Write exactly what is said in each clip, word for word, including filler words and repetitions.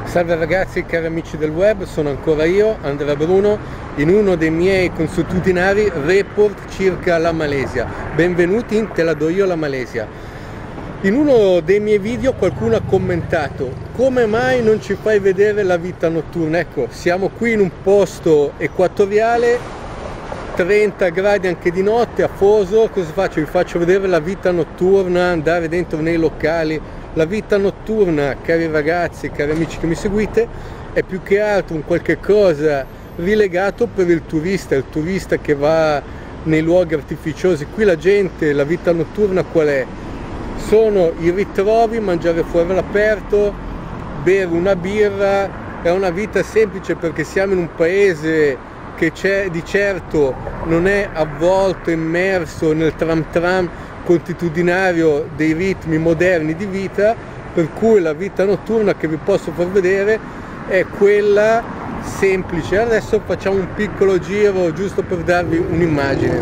Salve ragazzi, cari amici del web, sono ancora io, Andrea Bruno, in uno dei miei consuetudinari report circa la Malesia. Benvenuti in Te la do io la Malesia. In uno dei miei video qualcuno ha commentato: come mai non ci fai vedere la vita notturna? Ecco, siamo qui in un posto equatoriale, trenta gradi anche di notte, afoso. Cosa faccio? Vi faccio vedere la vita notturna, andare dentro nei locali. La vita notturna, cari ragazzi, cari amici che mi seguite, è più che altro un qualche cosa rilegato per il turista, il turista che va nei luoghi artificiosi. Qui la gente, la vita notturna qual è? Sono i ritrovi, mangiare fuori all'aperto, bere una birra. È una vita semplice perché siamo in un paese che c'è di certo non è avvolto, immerso nel tram tram consuetudinario dei ritmi moderni di vita, per cui la vita notturna che vi posso far vedere è quella semplice. Adesso facciamo un piccolo giro giusto per darvi un'immagine.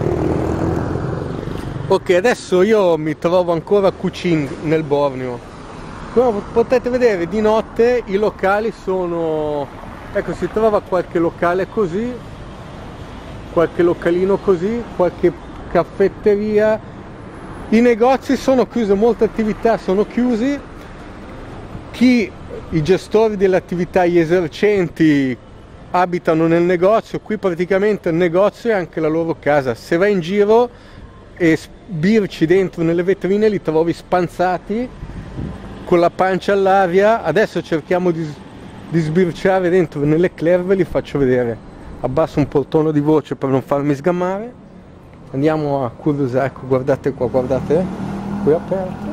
Ok, adesso io mi trovo ancora a Kuching nel Borneo. Come potete vedere, di notte i locali sono, ecco, si trova qualche locale così, qualche localino così, qualche caffetteria. I negozi sono chiusi, molte attività sono chiusi. Chi, i gestori delle attività, gli esercenti abitano nel negozio. Qui praticamente il negozio è anche la loro casa. Se vai in giro e sbirci dentro nelle vetrine li trovi spanzati con la pancia all'aria. Adesso cerchiamo di, di sbirciare dentro nelle club, ve li faccio vedere. Abbasso un po' il tono di voce per non farmi sgamare. Andiamo a curiosare, ecco, guardate qua, guardate, qui aperto.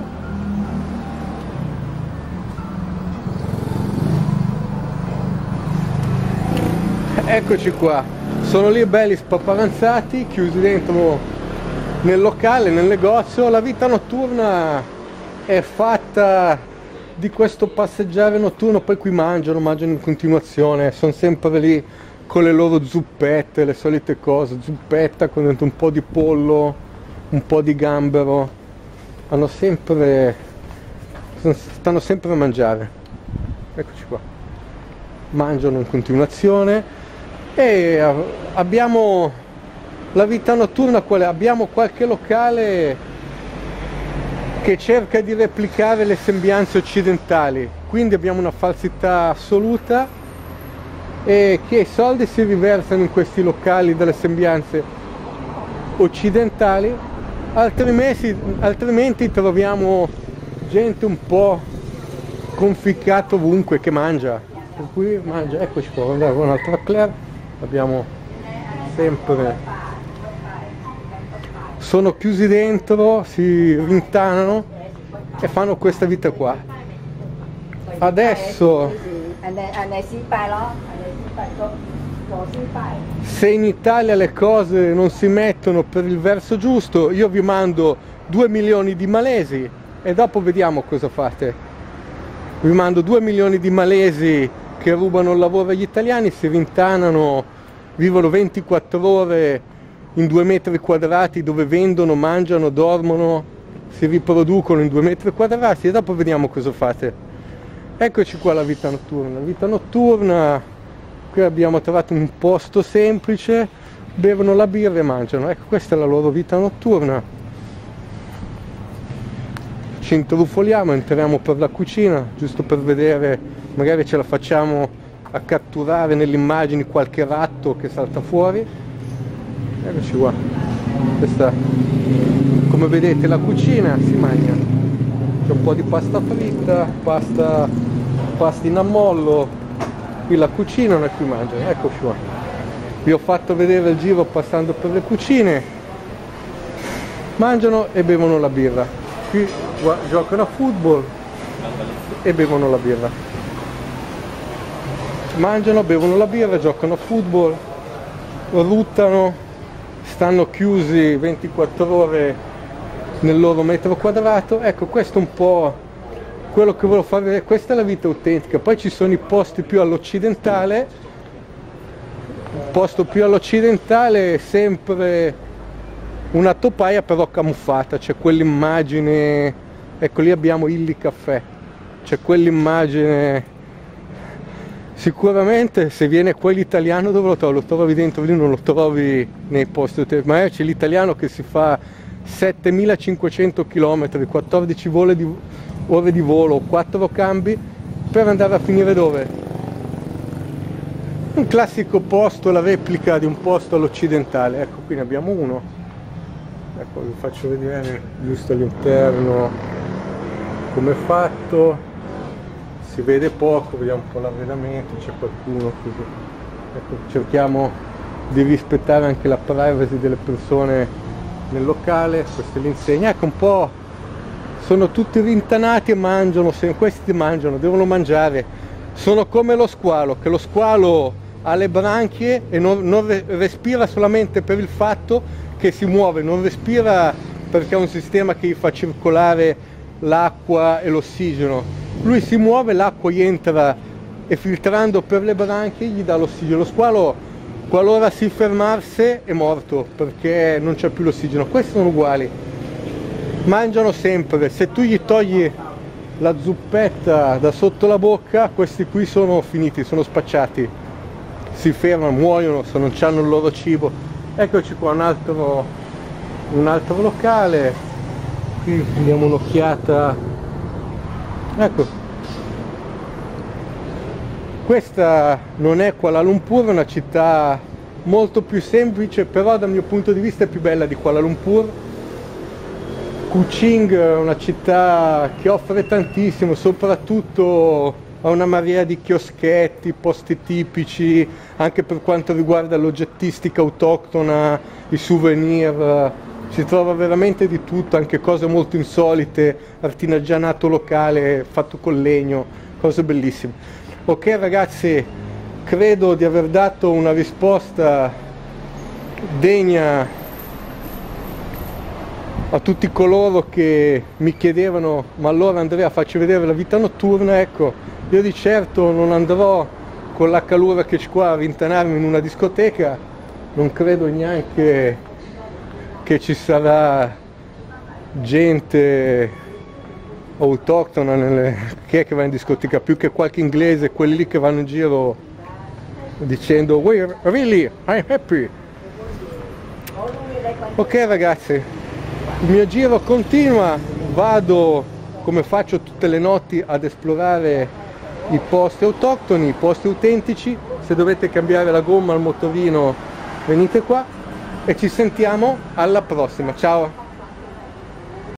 Eccoci qua, sono lì belli spaparanzati, chiusi dentro nel locale, nel negozio. La vita notturna è fatta di questo passeggiare notturno, poi qui mangiano, mangiano in continuazione, sono sempre lì con le loro zuppette, le solite cose, zuppetta con dentro un po' di pollo, un po' di gambero. Hanno sempre, stanno sempre a mangiare. Eccoci qua, mangiano in continuazione. E abbiamo la vita notturna qual è? Abbiamo qualche locale che cerca di replicare le sembianze occidentali, quindi abbiamo una falsità assoluta, e che i soldi si riversano in questi locali delle sembianze occidentali, altrimenti, altrimenti troviamo gente un po' conficcata ovunque che mangia. Per cui mangia, eccoci qua, guardate, un'altra Claire, abbiamo sempre, sono chiusi dentro, si rintanano e fanno questa vita qua. Adesso se in Italia le cose non si mettono per il verso giusto, io vi mando due milioni di malesi e dopo vediamo cosa fate. Vi mando due milioni di malesi che rubano il lavoro agli italiani, si rintanano, vivono ventiquattro ore in due metri quadrati dove vendono, mangiano, dormono, si riproducono in due metri quadrati e dopo vediamo cosa fate. Eccoci qua la vita notturna. La vita notturna, qui abbiamo trovato un posto semplice, bevono la birra e mangiano. Ecco, questa è la loro vita notturna. Ci intrufoliamo, entriamo per la cucina, giusto per vedere, magari ce la facciamo a catturare nelle immagini qualche ratto che salta fuori. Eccoci qua. Questa, come vedete, la cucina, si mangia. C'è un po' di pasta fritta, pasta, pasta in ammollo, qui la cucinano e qui mangiano. Eccoci qua. Vi ho fatto vedere il giro passando per le cucine. Mangiano e bevono la birra. Qui giocano a football e bevono la birra. Mangiano, bevono la birra, giocano a football, ruttano, stanno chiusi ventiquattro ore nel loro metro quadrato. Ecco, questo è un po' quello che volevo far vedere. Questa è la vita autentica. Poi ci sono i posti più all'occidentale. Il posto più all'occidentale è sempre una topaia però camuffata, c'è quell'immagine, ecco lì abbiamo Illy Caffè, c'è quell'immagine Sicuramente se viene qua l'italiano dove lo trovi? Lo trovi dentro lì, non lo trovi nei posti, ma c'è l'italiano che si fa settemilacinquecento chilometri, quattordici vole di, ore di volo, quattro cambi per andare a finire dove? Un classico posto, la replica di un posto all'occidentale. Ecco, qui ne abbiamo uno. Ecco, vi faccio vedere giusto all'interno come è fatto. Si vede poco, vediamo un po' l'arredamento, c'è qualcuno qui. Ecco, cerchiamo di rispettare anche la privacy delle persone nel locale. Questa è l'insegna, ecco un po', sono tutti rintanati e mangiano, se questi mangiano, devono mangiare. Sono come lo squalo, che lo squalo ha le branchie e non, non respira solamente per il fatto che si muove, non respira perché ha un sistema che gli fa circolare l'acqua e l'ossigeno. Lui si muove, l'acqua gli entra e filtrando per le branchie gli dà l'ossigeno. Lo squalo, qualora si fermasse, è morto perché non c'è più l'ossigeno. Questi sono uguali, mangiano sempre. Se tu gli togli la zuppetta da sotto la bocca, questi qui sono finiti, sono spacciati, si fermano, muoiono se non hanno il loro cibo. Eccoci qua, un altro, un altro locale. Qui diamo un'occhiata. Ecco, questa non è Kuala Lumpur, è una città molto più semplice, però dal mio punto di vista è più bella di Kuala Lumpur. Kuching è una città che offre tantissimo, soprattutto ha una marea di chioschetti, posti tipici, anche per quanto riguarda l'oggettistica autoctona, i souvenir. Si trova veramente di tutto, anche cose molto insolite, artigianato locale fatto con legno, cose bellissime. Ok ragazzi, credo di aver dato una risposta degna a tutti coloro che mi chiedevano: ma allora Andrea, facci vedere la vita notturna. Ecco, io di certo non andrò con la calura che c'è qua a rintanarmi in una discoteca, non credo neanche che ci sarà gente autoctona nelle... che è che va in discoteca, più che qualche inglese, quelli lì che vanno in giro dicendo we're really I'm happy. Ok ragazzi, il mio giro continua, vado come faccio tutte le notti ad esplorare i posti autoctoni, i posti autentici. Se dovete cambiare la gomma al motorino venite qua e ci sentiamo alla prossima, ciao!